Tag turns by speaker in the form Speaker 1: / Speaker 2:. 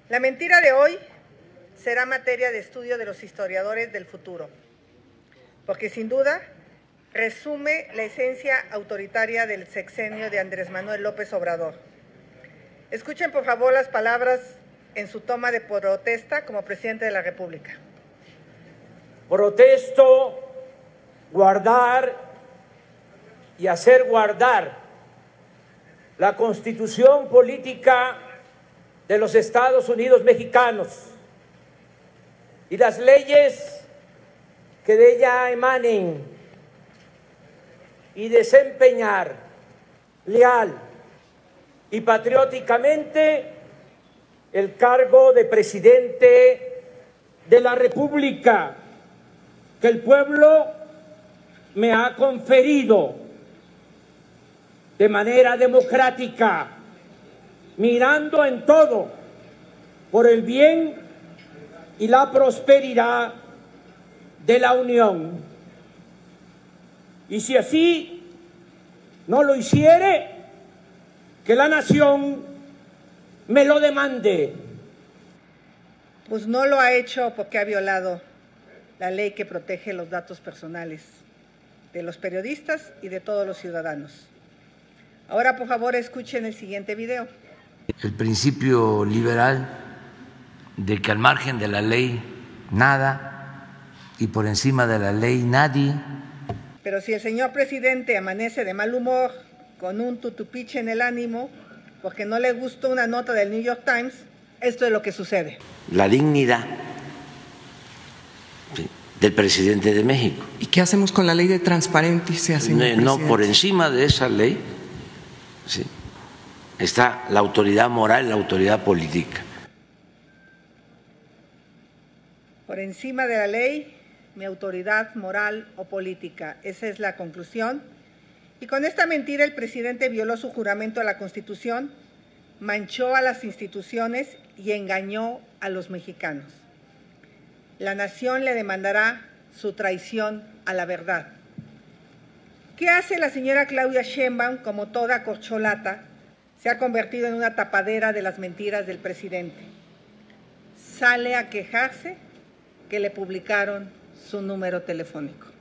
Speaker 1: La mentira de hoy será materia de estudio de los historiadores del futuro, porque sin duda resume la esencia autoritaria del sexenio de Andrés Manuel López Obrador. Escuchen por favor las palabras en su toma de protesta como presidente de la República.
Speaker 2: Protesto guardar y hacer guardar la Constitución política de los Estados Unidos mexicanos y las leyes que de ella emanen y desempeñar leal y patrióticamente el cargo de presidente de la República que el pueblo me ha conferido de manera democrática, mirando en todo por el bien y la prosperidad de la Unión. Y si así no lo hiciere, que la nación me lo demande.
Speaker 1: Pues no lo ha hecho porque ha violado la ley que protege los datos personales de los periodistas y de todos los ciudadanos. Ahora, por favor, escuchen el siguiente video.
Speaker 3: El principio liberal de que al margen de la ley nada y por encima de la ley nadie.
Speaker 1: Pero si el señor presidente amanece de mal humor, con un tutupiche en el ánimo, porque no le gustó una nota del New York Times, esto es lo que sucede.
Speaker 3: La dignidad del presidente de México.
Speaker 4: ¿Y qué hacemos con la ley de transparencia, señor presidente?
Speaker 3: No, por encima de esa ley sí, está la autoridad moral y la autoridad política.
Speaker 1: Por encima de la ley, mi autoridad moral o política. Esa es la conclusión. Y con esta mentira el presidente violó su juramento a la Constitución, manchó a las instituciones y engañó a los mexicanos. La nación le demandará su traición a la verdad. ¿Qué hace la señora Claudia Sheinbaum? Como toda corcholata, se ha convertido en una tapadera de las mentiras del presidente. Sale a quejarse que le publicaron su número telefónico.